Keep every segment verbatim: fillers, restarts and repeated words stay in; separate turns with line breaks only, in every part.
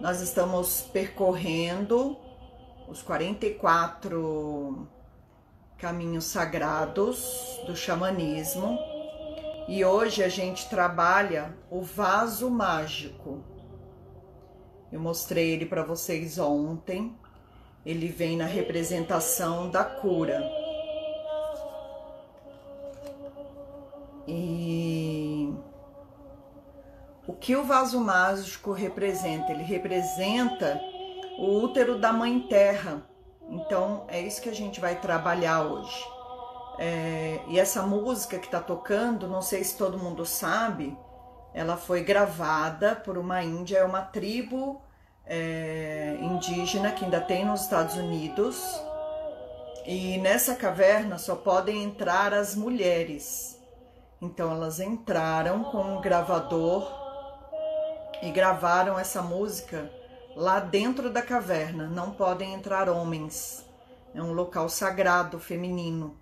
Nós estamos percorrendo os quarenta e quatro caminhos sagrados do xamanismo e hoje a gente trabalha o vaso mágico. Eu mostrei ele para vocês ontem. Ele vem na representação da cura. E o que o vaso mágico representa? Ele representa o útero da Mãe Terra. Então é isso que a gente vai trabalhar hoje. É, e essa música que está tocando, não sei se todo mundo sabe, ela foi gravada por uma índia, é uma tribo é, indígena que ainda tem nos Estados Unidos. E nessa caverna só podem entrar as mulheres. Então elas entraram com um gravador e gravaram essa música lá dentro da caverna. Não podem entrar homens. É um local sagrado, feminino.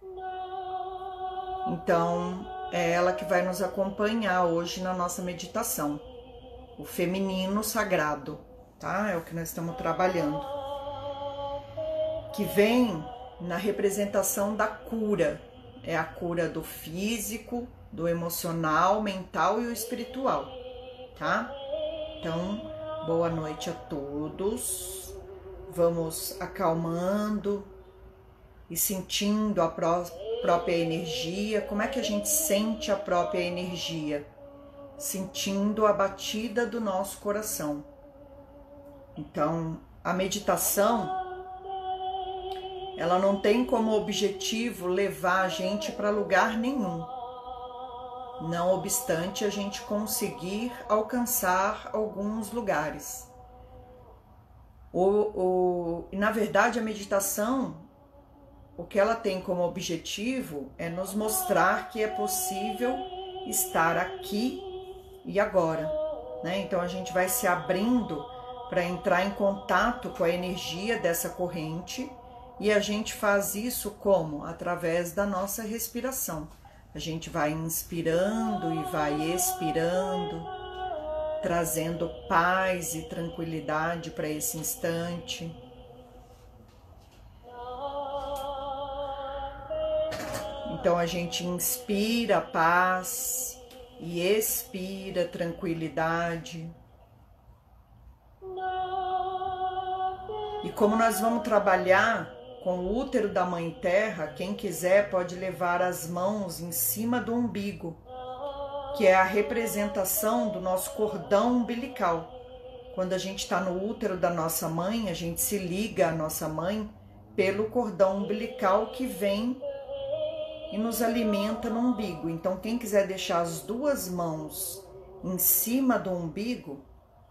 Então é ela que vai nos acompanhar hoje na nossa meditação. O feminino sagrado, tá? É o que nós estamos trabalhando. Que vem na representação da cura. É a cura do físico, do emocional, mental e o espiritual, tá? Então, boa noite a todos. Vamos acalmando e sentindo a pró própria energia. Como é que a gente sente a própria energia? Sentindo a batida do nosso coração. Então, a meditação, ela não tem como objetivo levar a gente para lugar nenhum. Não obstante a gente conseguir alcançar alguns lugares. O, o, na verdade, a meditação, o que ela tem como objetivo é nos mostrar que é possível estar aqui e agora, né? Então a gente vai se abrindo para entrar em contato com a energia dessa corrente e a gente faz isso como? Através da nossa respiração. A gente vai inspirando e vai expirando, trazendo paz e tranquilidade para esse instante. Então a gente inspira paz e expira tranquilidade. E como nós vamos trabalhar com o útero da Mãe Terra, quem quiser pode levar as mãos em cima do umbigo, que é a representação do nosso cordão umbilical. Quando a gente está no útero da nossa mãe, a gente se liga à nossa mãe pelo cordão umbilical que vem e nos alimenta no umbigo. Então, quem quiser deixar as duas mãos em cima do umbigo,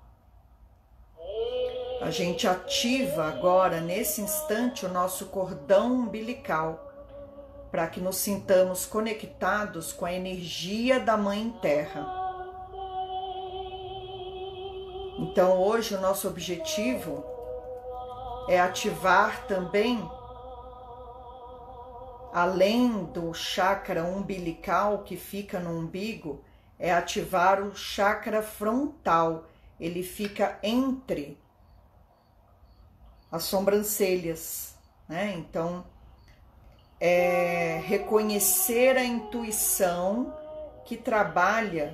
a gente ativa agora, nesse instante, o nosso cordão umbilical, para que nos sintamos conectados com a energia da Mãe Terra. Então, hoje, o nosso objetivo é ativar também, além do chakra umbilical que fica no umbigo, é ativar o chakra frontal. Ele fica entre as sobrancelhas, né? Então, é reconhecer a intuição que trabalha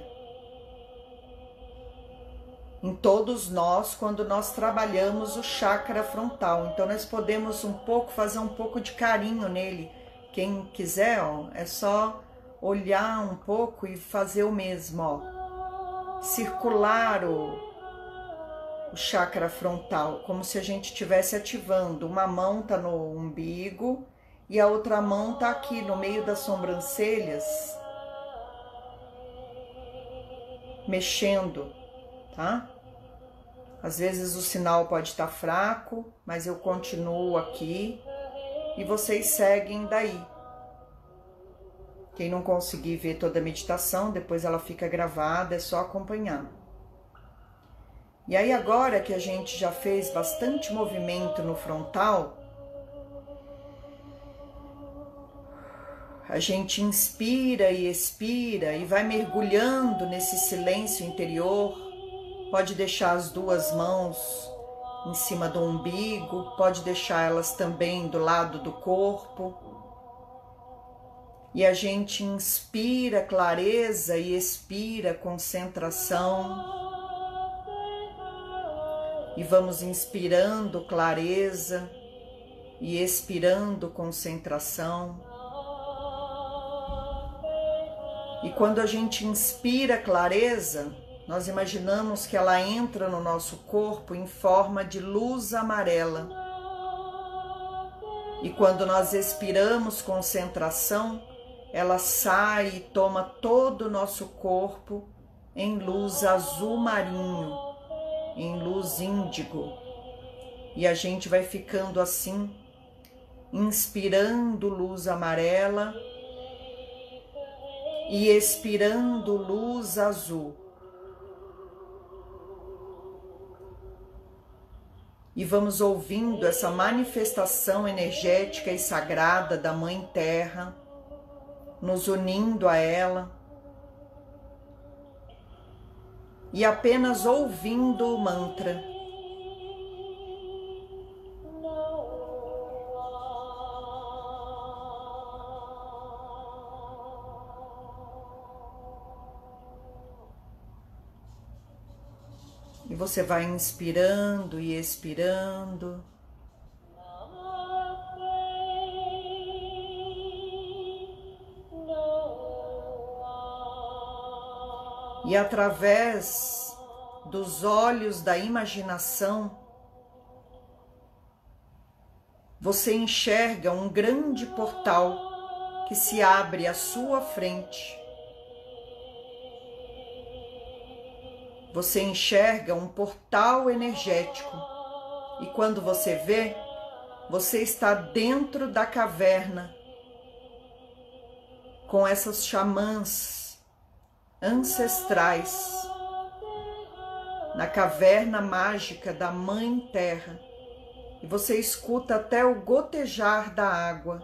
em todos nós quando nós trabalhamos o chakra frontal. Então, nós podemos um pouco fazer um pouco de carinho nele. Quem quiser, ó, é só olhar um pouco e fazer o mesmo, ó. Circular o o chakra frontal, como se a gente estivesse ativando. Uma mão tá no umbigo e a outra mão tá aqui no meio das sobrancelhas, mexendo, tá? Às vezes o sinal pode estar fraco, mas eu continuo aqui e vocês seguem daí. Quem não conseguir ver toda a meditação, depois ela fica gravada, é só acompanhar. E aí agora que a gente já fez bastante movimento no frontal, a gente inspira e expira e vai mergulhando nesse silêncio interior, Pode deixar as duas mãos em cima do umbigo, pode deixar elas também do lado do corpo. E a gente inspira clareza e expira concentração. E vamos inspirando clareza e expirando concentração. E quando a gente inspira clareza, nós imaginamos que ela entra no nosso corpo em forma de luz amarela. E quando nós expiramos concentração, ela sai e toma todo o nosso corpo em luz azul marinho, em luz índigo. E a gente vai ficando assim, inspirando luz amarela e expirando luz azul. E vamos ouvindo essa manifestação energética e sagrada da Mãe Terra, nos unindo a ela. E apenas ouvindo o mantra. E você vai inspirando e expirando. E através dos olhos da imaginação, você enxerga um grande portal que se abre à sua frente. Você enxerga um portal energético e quando você vê, você está dentro da caverna com essas xamãs ancestrais, na caverna mágica da Mãe Terra, e você escuta até o gotejar da água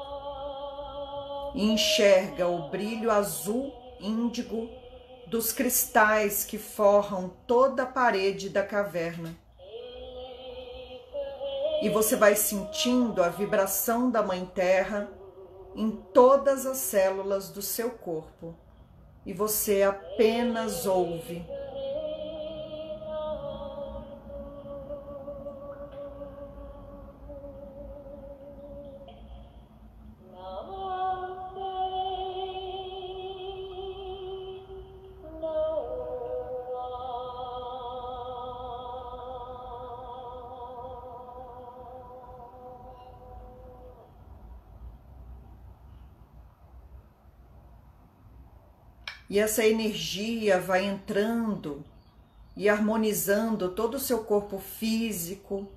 e enxerga o brilho azul índigo dos cristais que forram toda a parede da caverna. E você vai sentindo a vibração da Mãe Terra em todas as células do seu corpo. E você apenas ouve. E essa energia vai entrando e harmonizando todo o seu corpo físico,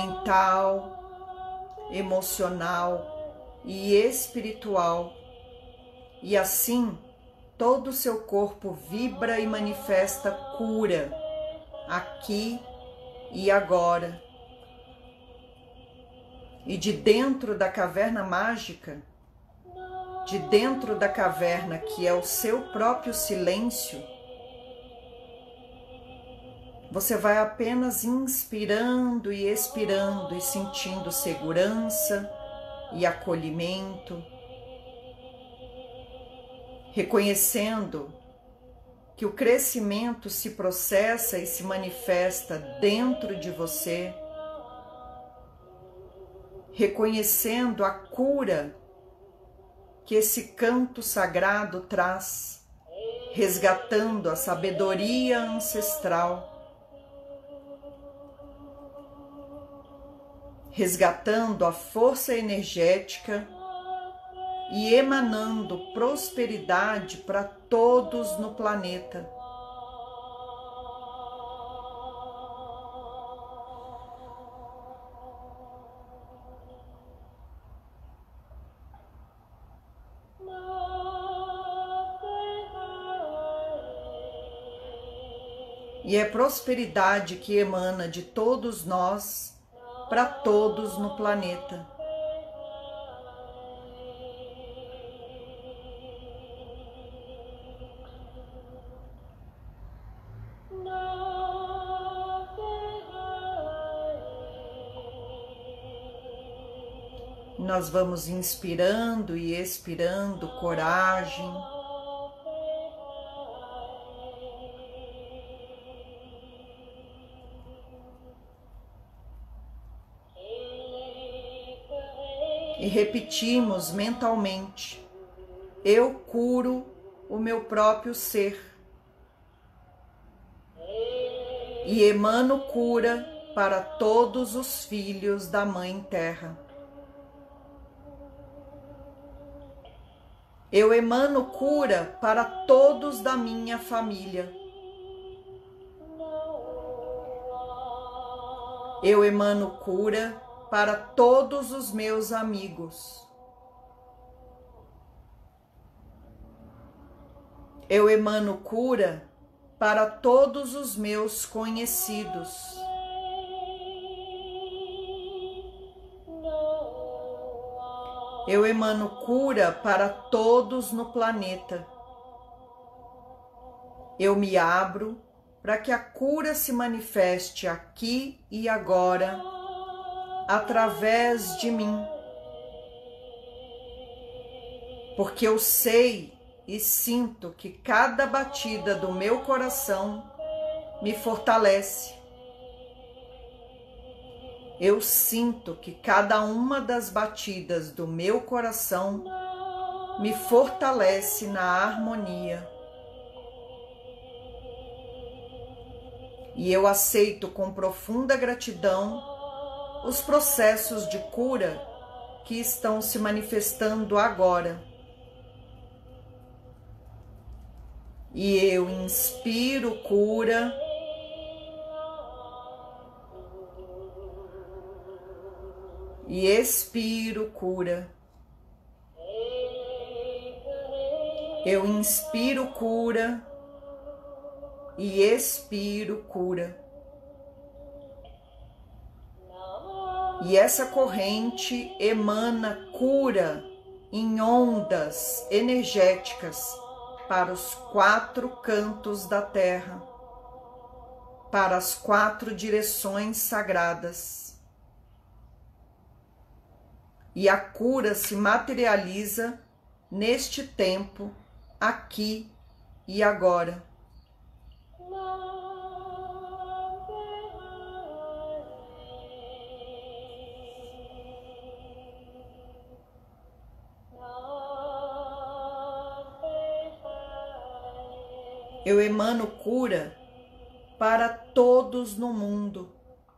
mental, emocional e espiritual. E assim, todo o seu corpo vibra e manifesta cura, aqui e agora. E de dentro da caverna mágica, de dentro da caverna, que é o seu próprio silêncio, você vai apenas inspirando e expirando e sentindo segurança e acolhimento, reconhecendo que o crescimento se processa e se manifesta dentro de você, reconhecendo a cura que esse canto sagrado traz, resgatando a sabedoria ancestral, resgatando a força energética e emanando prosperidade para todos no planeta. E é prosperidade que emana de todos nós para todos no planeta. Nós vamos inspirando e expirando coragem. E repetimos mentalmente: eu curo o meu próprio ser e emano cura para todos os filhos da Mãe Terra. Eu emano cura para todos da minha família. Eu emano cura para todos os meus amigos. Eu emano cura para todos os meus conhecidos. Eu emano cura para todos no planeta. Eu me abro para que a cura se manifeste aqui e agora, através de mim. Porque eu sei e sinto que cada batida do meu coração me fortalece. Eu sinto que cada uma das batidas do meu coração me fortalece na harmonia. E eu aceito com profunda gratidão os processos de cura que estão se manifestando agora. E eu inspiro cura. E expiro cura. Eu inspiro cura e expiro cura. E essa corrente emana cura em ondas energéticas para os quatro cantos da terra, para as quatro direções sagradas. E a cura se materializa neste tempo, aqui e agora. Eu emano cura para todos no mundo.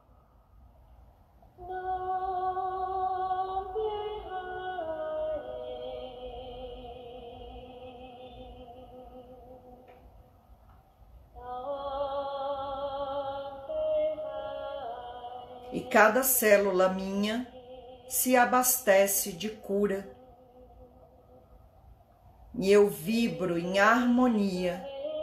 E cada célula minha se abastece de cura. E eu vibro em harmonia.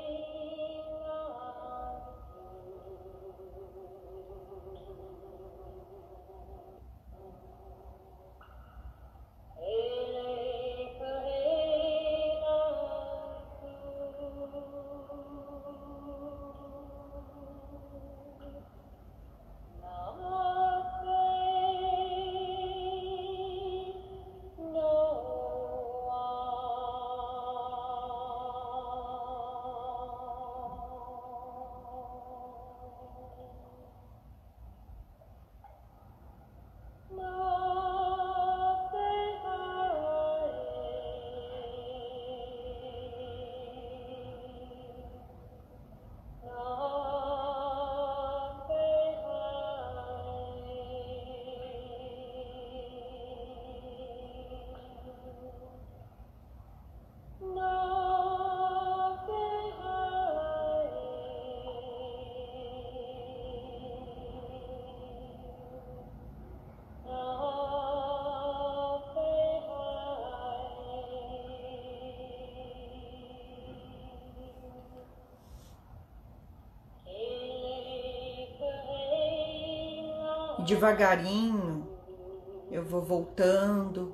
Devagarinho eu vou voltando,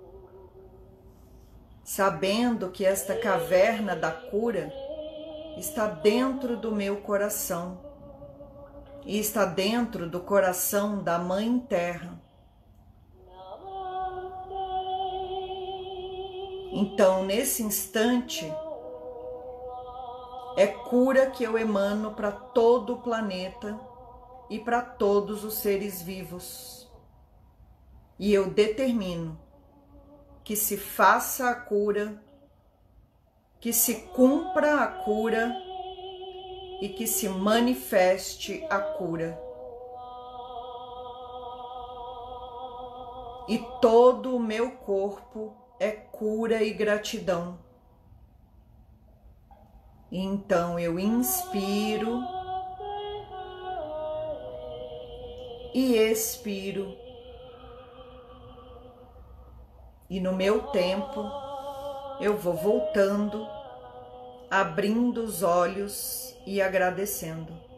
sabendo que esta caverna da cura está dentro do meu coração e está dentro do coração da Mãe Terra. Então, nesse instante, é cura que eu emano para todo o planeta e para todos os seres vivos. E eu determino que se faça a cura, que se cumpra a cura e que se manifeste a cura. E todo o meu corpo é cura e gratidão. Então eu inspiro e expiro. E no meu tempo eu vou voltando, abrindo os olhos e agradecendo.